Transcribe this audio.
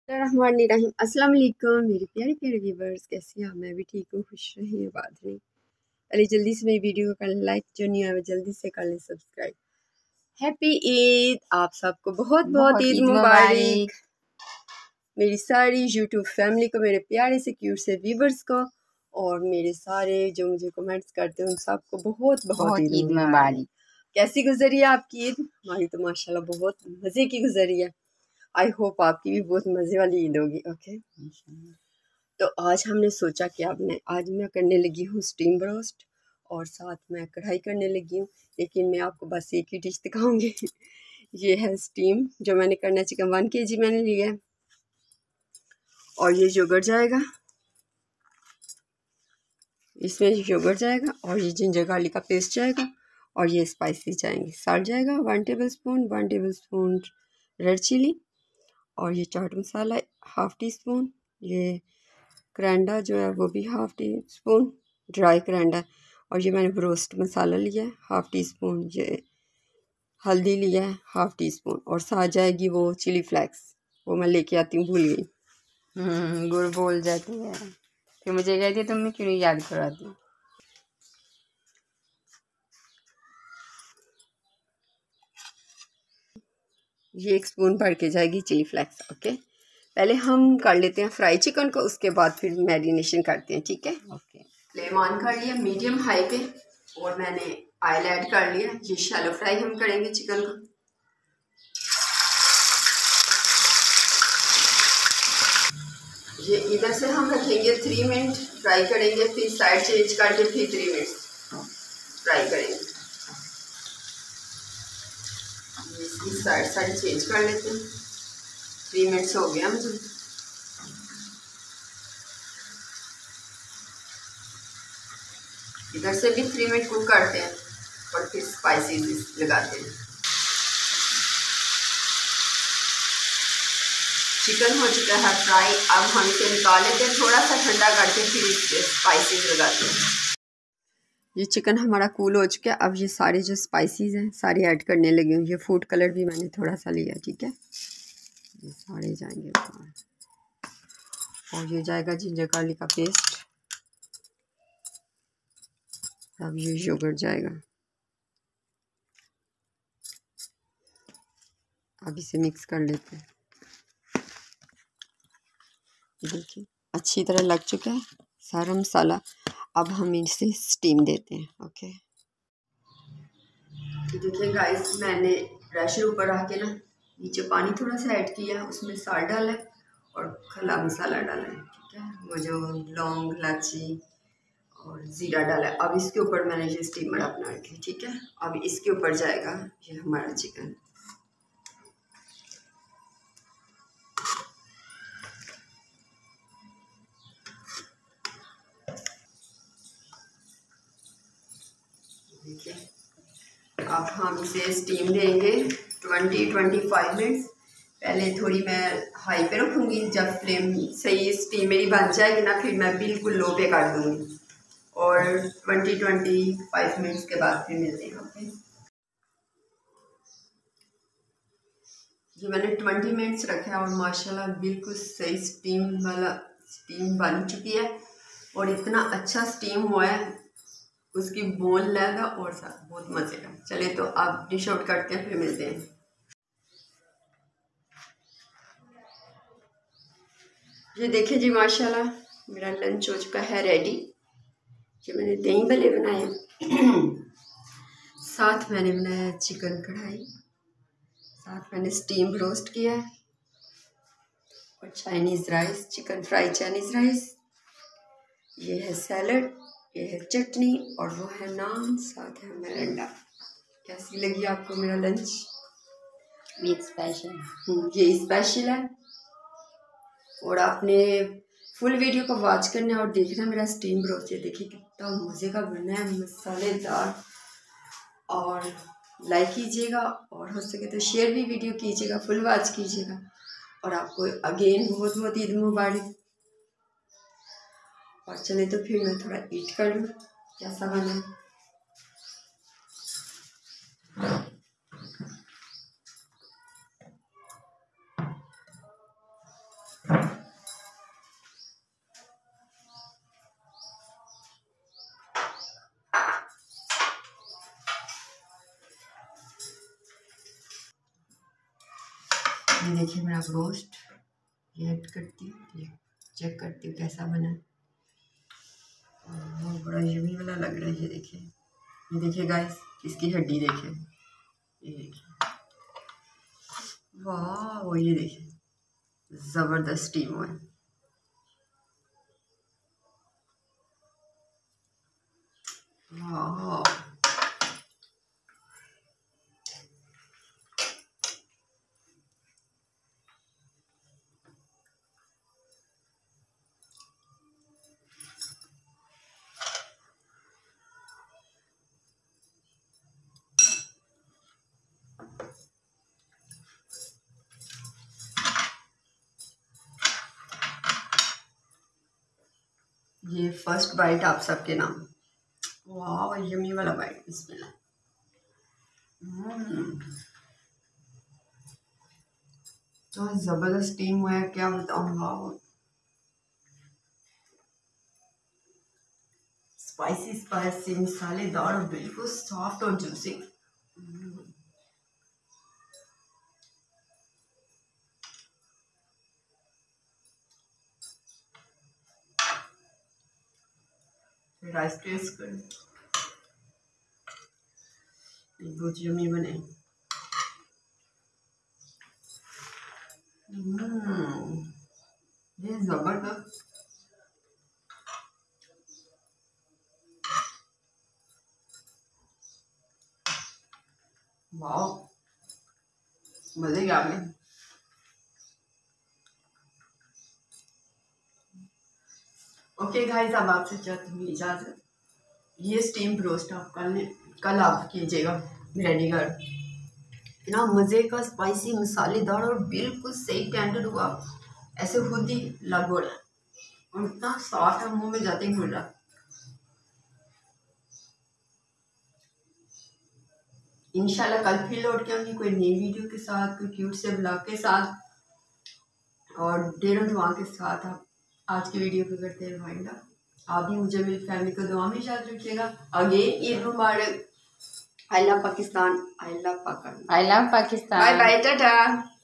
रहीम अस्सलाम वालेकुम मेरे प्यारे प्यारे व्यूवर्स, कैसे हैं आप? मैं भी ठीक हूँ, खुश रहिए, आबाद रहिए। अरे जल्दी से मेरी वीडियो को कर लाइक, जो नहीं आए जल्दी से कर लें सब्सक्राइब। हैप्पी ईद, आप सबको बहुत बहुत ईद मुबारक। मेरी सारी यूट्यूब फैमिली को, मेरे प्यारे से क्यूट से व्यूवर्स को, और मेरे सारे जो मुझे कमेंट्स करते हैं उन सबको बहुत बहुत ईद मुबारक। कैसी गुजरी है आपकी ईद? हमारी तो माशाल्लाह बहुत मज़े की गुजरी है। आई होप आपकी भी बहुत मज़े वाली ईद होगी। ओके, तो आज हमने सोचा कि आज मैं करने लगी हूँ स्टीम रोस्ट, और साथ में कढ़ाई करने लगी हूँ। लेकिन मैं आपको बस एक ही डिश दिखाऊंगी। ये है स्टीम, जो मैंने करना है चिकन 1 kg मैंने लिया है, और ये योगर्ट जाएगा, इसमें योगर्ट जाएगा, और ये जिंजर गार्लिक का पेस्ट जाएगा, और ये स्पाइसी जाएंगे। साल्ट जाएगा 1 टेबलस्पून, 1 टेबलस्पून रेड चिली, और ये चाट मसाला 1/2 टीस्पून, ये करंडा जो है वो भी 1/2 टीस्पून ड्राई करंडा, और ये मैंने रोस्ट मसाला लिया है 1/2 टीस्पून, ये हल्दी लिया है 1/2 टीस्पून, और साथ जाएगी वो चिली फ्लेक्स, वो मैं लेके आती हूँ, भूल गई। गुड़ बोल जाती है, फिर मुझे कहती है तुमने क्यों नहीं याद कराती। ये 1 स्पून भर के जाएगी चिली फ्लेक्स। ओके, पहले हम कर लेते हैं फ्राई चिकन को, उसके बाद फिर मैरिनेशन करते हैं, ठीक है? ओके, फ्लेम ऑन कर लिया मीडियम हाई पे, और मैंने ऑयल ऐड कर लिया। ये शैलो फ्राई हम करेंगे चिकन को। ये इधर से हम रखेंगे 3 मिनट फ्राई करेंगे, फिर साइड चेंज करके फिर 3 मिनट फ्राई करेंगे। इसकी साइड चेंज कर लेते हैं। 3 मिनट्स हो गया मुझे। इधर से भी 3 मिनट कुक करते हैं, और फिर स्पाइसेस लगाते हैं। चिकन हो चुका है फ्राई, अब हम इसे निकाल लेते हैं, थोड़ा सा ठंडा करके फिर इसके स्पाइसेस लगाते हैं। ये चिकन हमारा कूल हो चुका है, अब ये सारे जो स्पाइसेस हैं सारे ऐड करने लगी हूँ। ये फूड कलर भी मैंने थोड़ा सा लिया, ठीक है? ये सारे जाएंगे ऊपर, और ये जाएगा जिंजर गार्लिक का पेस्ट, अब ये योगर्ट जाएगा। अब इसे मिक्स कर लेते हैं। देखिए अच्छी तरह लग चुका है सारा मसाला। अब हम इसे स्टीम देते हैं। ओके, देखिए गाइस, मैंने प्रेशर ऊपर रख के ना नीचे पानी थोड़ा सा ऐड किया, उसमें साल्ट डाला है और खला मसाला डाला है, ठीक है? वो जो लौंग, इलायची और ज़ीरा डाला है। अब इसके ऊपर मैंने ये स्टीमर अपना रखी, ठीक है? अब इसके ऊपर जाएगा ये हमारा चिकन। देखिए, अब हम इसे स्टीम देंगे 20-25 मिनट्स। पहले थोड़ी मैं हाई पे रखूँगी, जब फ्लेम सही स्टीम मेरी बन जाएगी ना, फिर मैं बिल्कुल लो पे कर दूँगी, और 20-25 मिनट्स के बाद फिर मिलते हैं। ओके, ये मैंने 20 मिनट्स रखा है, और माशाल्लाह बिल्कुल सही स्टीम बन चुकी है, और इतना अच्छा स्टीम हुआ है, उसकी बोन लगा और साथ बहुत मज़े का। चले तो आप डिश आउट करते हैं, फिर मिलते हैं। ये देखिए जी, माशाल्लाह मेरा लंच हो चुका है रेडी। ये मैंने दही भल्ले बनाए, साथ मैंने बनाया चिकन कढ़ाई, साथ मैंने स्टीम रोस्ट किया है, और Chinese rice, chicken fry Chinese rice, ये है सैलड, ये है चटनी, और वो है नान, साथ है मिरिंडा। कैसी लगी आपको मेरा लंच? ये स्पेशल, ये स्पेशल है, और आपने फुल वीडियो को वॉच करना है और देखना मेरा स्टीम रोस्ट। ये देखिए कितना मज़े का बना है, मसालेदार। और लाइक कीजिएगा, और हो सके तो शेयर भी वीडियो कीजिएगा, फुल वॉच कीजिएगा, और आपको अगेन बहुत बहुत ईद मुबारक। और चले तो फिर मैं थोड़ा ईट कर लूँ कैसा बना। ये देखिए मेरा रोस्ट, ये ऐड करती हूँ, ये चेक करती हूँ कैसा बना है। बड़ा यमी वाला लग रहा है। ये देखिए गाइस, इसकी हड्डी देखिए, ये देखिए, वाह, ये देखिए जबरदस्त स्टीम हुआ है। वाह, ये फर्स्ट बाइट आप सबके नाम। वाह, यमी वाला बाइट, बिस्मिल्लाह। तो जबरदस्त स्टीम हुआ है, क्या बताऊँ। वाह, स्पाइसी स्पाइसी मसालेदार और बिल्कुल सॉफ्ट और जूसी। राइस टेस्ट कर, बहुत यमी बने। ये जबरदस्त। वाह, मजे आ गए। ओके गाइस, अब आपसे चाहती हूँ इजाज़त। ये स्टीम रोस्ट आप कल आप कीजिएगा रेडी कर। इतना मज़े का स्पाइसी मसालेदार और बिल्कुल सही टेंडर हुआ, ऐसे खुद ही लग हो रहा है और इतना सॉफ्ट है, मुंह में जाते ही घुल रहा। इंशाल्लाह कल फिर लौट के आऊँगी कोई नई वीडियो के साथ, कोई क्यूट से ब्लॉग के साथ और ढेरों दुआ के साथ। आप आज की वीडियो को करते हैं वाइंड अप। आप भी मुझे, मेरी फैमिली को दुआ में याद रखिएगा। अगेन ईद मुबारक। I love Pakistan, I love Pakistan, I love Pakistan. Bye bye, Tata.